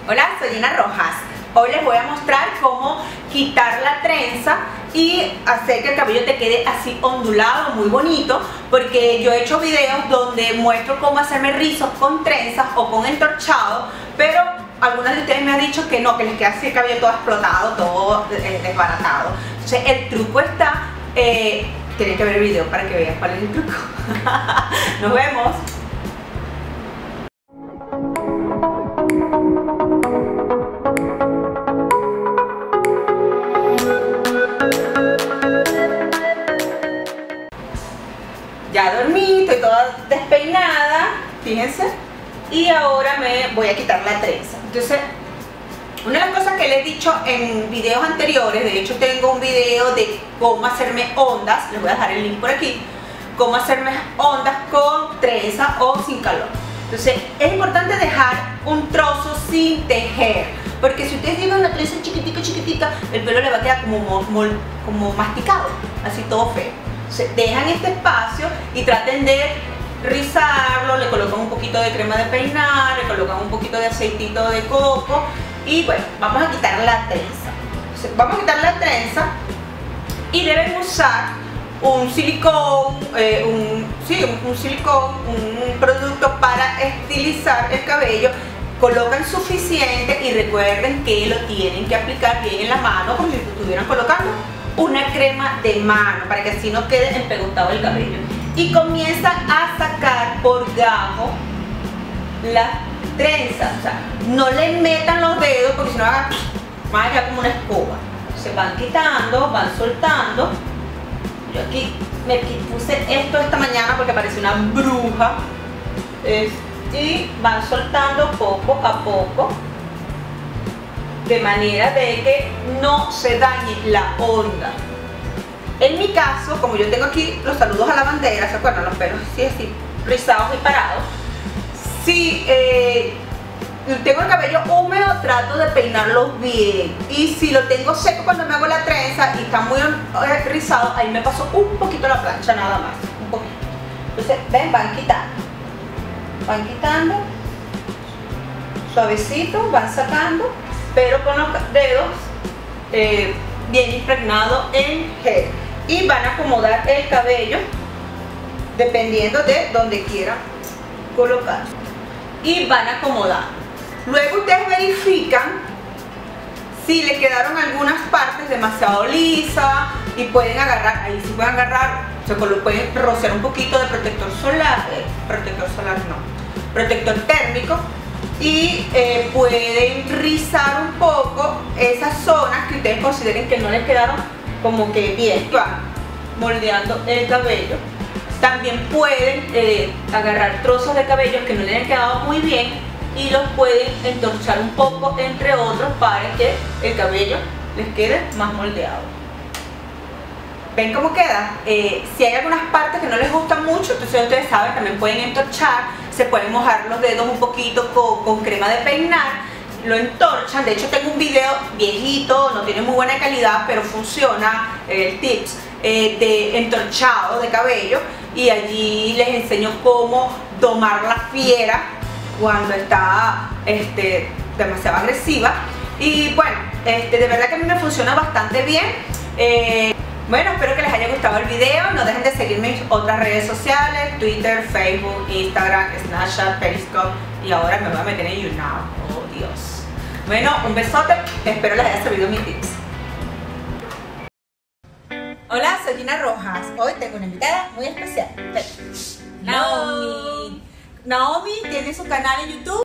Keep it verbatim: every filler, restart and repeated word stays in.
Hola, soy Gina Rojas. Hoy les voy a mostrar cómo quitar la trenza y hacer que el cabello te quede así ondulado, muy bonito, porque yo he hecho videos donde muestro cómo hacerme rizos con trenzas o con entorchado, pero algunas de ustedes me han dicho que no, que les queda así el cabello todo explotado, todo eh, desbaratado. Entonces el truco está, eh, tienen que ver el video para que vean cuál es el truco. Nos vemos. Ya dormí, estoy toda despeinada, fíjense, y ahora me voy a quitar la trenza. Entonces, una de las cosas que les he dicho en videos anteriores, de hecho tengo un video de cómo hacerme ondas, les voy a dejar el link por aquí, cómo hacerme ondas con trenza o sin calor. Entonces, es importante dejar un trozo sin tejer, porque si ustedes llevan la trenza chiquitica, chiquitica, el pelo le va a quedar como, mol, como masticado, así todo feo. Entonces, dejan este espacio y traten de rizarlo, le colocan un poquito de crema de peinar, le colocan un poquito de aceitito de coco y bueno, vamos a quitar la trenza. Entonces, vamos a quitar la trenza y deben usar un silicón, eh, un, sí, un, un silicón, un producto para estilizar el cabello. Colocan suficiente y recuerden que lo tienen que aplicar bien en la mano como si estuvieran colocando una crema de mano para que así no quede empegotado el cabello, y comienzan a sacar por gajo las trenzas. O sea, no le metan los dedos porque si no van a quedar como una escoba. Se van quitando, van soltando. Yo aquí me puse esto esta mañana porque parecía una bruja, es, y van soltando poco a poco, de manera de que no se dañe la onda. En mi caso, como yo tengo aquí los saludos a la bandera, ¿se acuerdan? Los pelos así, así, rizados y parados. Si eh, tengo el cabello húmedo, trato de peinarlo bien. Y si lo tengo seco cuando me hago la trenza y está muy eh, rizado, ahí me paso un poquito la plancha nada más, un poquito. Entonces, ven, van quitando. Van quitando. Suavecito, van sacando, pero con los dedos eh, bien impregnado en gel, y van a acomodar el cabello dependiendo de donde quieran colocar y van a acomodar. Luego ustedes verifican si le quedaron algunas partes demasiado lisas y pueden agarrar, ahí sí pueden agarrar, se pueden rociar un poquito de protector solar, eh, protector solar no, protector térmico, y eh, pueden rizar un poco esas zonas que ustedes consideren que no les quedaron como que bien. Van moldeando el cabello. También pueden eh, agarrar trozos de cabello que no les han quedado muy bien y los pueden entorchar un poco entre otros para que el cabello les quede más moldeado. ¿Ven cómo queda? Eh, si hay algunas partes que no les gustan mucho, entonces ustedes saben, también pueden entorchar. Se pueden mojar los dedos un poquito con, con crema de peinar, lo entorchan. De hecho tengo un video viejito, no tiene muy buena calidad, pero funciona, el tips eh, de entorchado de cabello, y allí les enseño cómo domar la fiera cuando está este, demasiado agresiva. Y bueno, este, de verdad que a mí me funciona bastante bien. eh, Bueno, espero que les haya gustado el video. No dejen de seguirme en mis otras redes sociales: Twitter, Facebook, Instagram, Snapchat, Periscope, y ahora me voy a meter en YouNow. Oh Dios. Bueno, un besote. Espero les haya servido mis tips. Hola, soy Gina Rojas. Hoy tengo una invitada muy especial. Naomi. Naomi tiene su canal en YouTube.